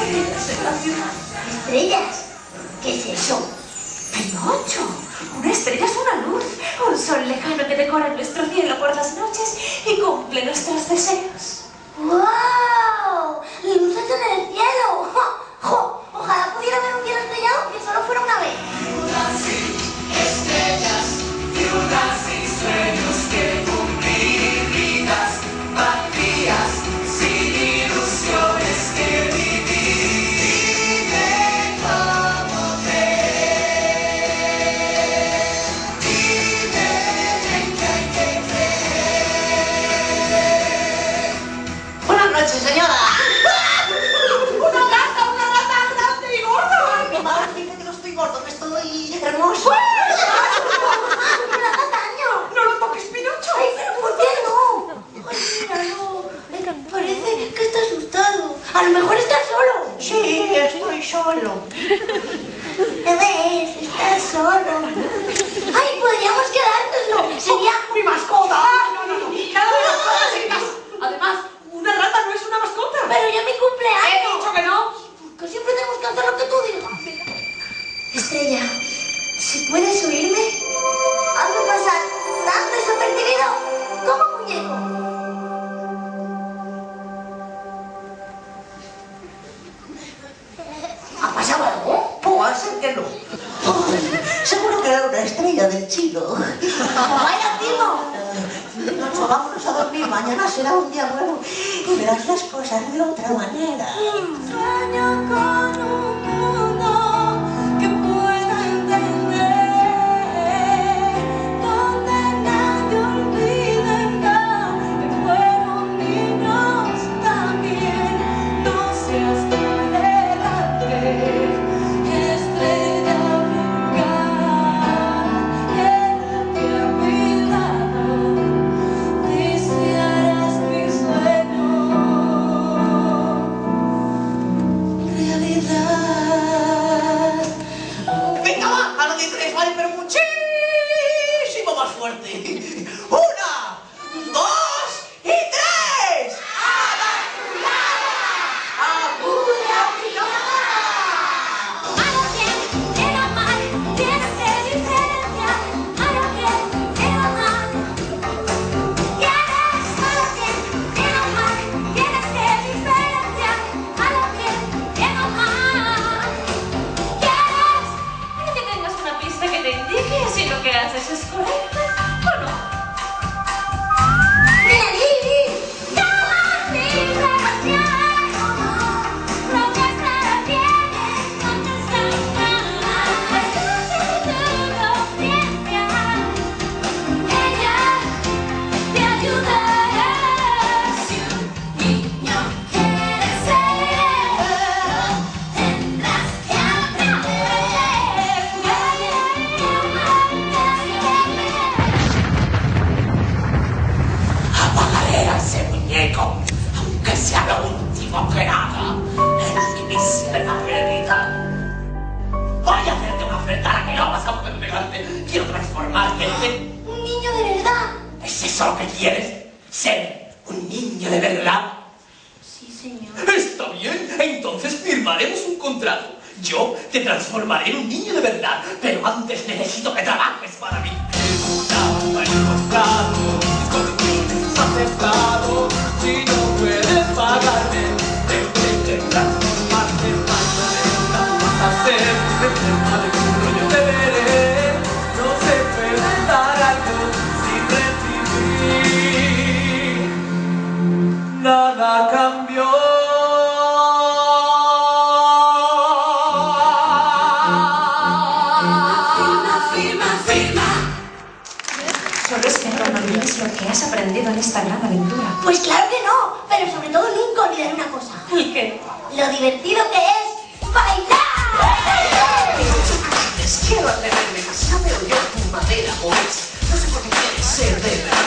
estrellas en la ciudad. ¿Estrellas? ¿Qué es eso? Pinocho, una estrella es una luz, un sol lejano que decora nuestro cielo por las noches y cumple nuestros deseos. ¡Wow! ¡Luces en el cielo! ¡Jo! Ojalá pudiera ver un cielo estrellado que solo fuera una vez. Ciudad sin estrellas, ciudad sin sueños que cumplir, vidas vacías, sin ilusiones que vivir. Dime cómo creer, dime en qué hay que creer. Buenas noches, señora. ¡Una rata grande y gorda! Mi madre dice que no estoy gordo, que estoy hermoso. ¡Una castaño! ¡No lo toques, Pinocho! ¡Ay, pero por qué no! ¡Ay, mira, no! Parece que está asustado. A lo mejor está solo. Sí, estoy solo. ¿Qué ves? Está solo. ¡Ay, podríamos quedárnoslo! Sería... ¡Mi mascota! ¡No! ¡Nada de mascotas en casa! Además, una rata no es una mascota. ¡Pero ya mi cumpleaños! ¡He dicho que no! Que siempre tenemos que hacer lo que tú digas. Estrella, si puedes oírme, hazme pasar tan desapercibido como un muñeco. ¿Ha pasado algo? Puede ser que no. Ay, seguro que era una estrella del chino. ¡Vaya timo! Pinocho, vámonos a dormir. Mañana será un día nuevo y verás las cosas de otra manera. Sueño con un mundo que pueda entender, donde nadie olvide ya que fueron niños también. No seas tolerante, estrella brillar, quédate a mi lado, desearás mi sueño realidad. Venga, va, a lo de tres, vale, pero muchísimo más fuerte. ¡Una, dos y tres! ¡Acude a mi llamada! A lo bien, bien o mal, tienes que diferenciar. A lo bien, bien o mal, tienes. A lo bien, bien o mal, tienes que diferenciar. A lo bien, bien o mal, tienes. Para que tengas una pista que te indique si lo que haces es correcto o no. ¡Mira, Lili! Toma liberación, lo que estará bien, no te salga. Escucha tu conciencia, ella te ayudará. Si un niño quiere ser, tendrás que Apagaré a ese muñeco, aunque sea lo último que haga. El que miserable vida. Voy a hacerte una afrentada que no vas a poder pegarte. Quiero transformarte en... ¡Un niño de verdad! ¿Es eso lo que quieres? ¿Ser un niño de verdad? Sí, señor. Está bien, entonces firmaremos un contrato. Yo te transformaré en un niño de verdad, pero antes necesito que trabajes para mí. Estaba encontrado, mis condiciones has aceptado. Si no puedes pagarme, tendré que transformarte en una a ser enferma de mundo. Yo te veré, no se puede dar algo sin recibir. Nada cambió. Solo espero no olvides lo que has aprendido en esta gran aventura. Pues claro que no, pero sobre todo nunca olvidaré una cosa. ¿Y qué? Lo divertido que es bailar. Quiero atreverme, ¿sabe o yo tu madera, pues? No sé por qué quieres ser de verdad.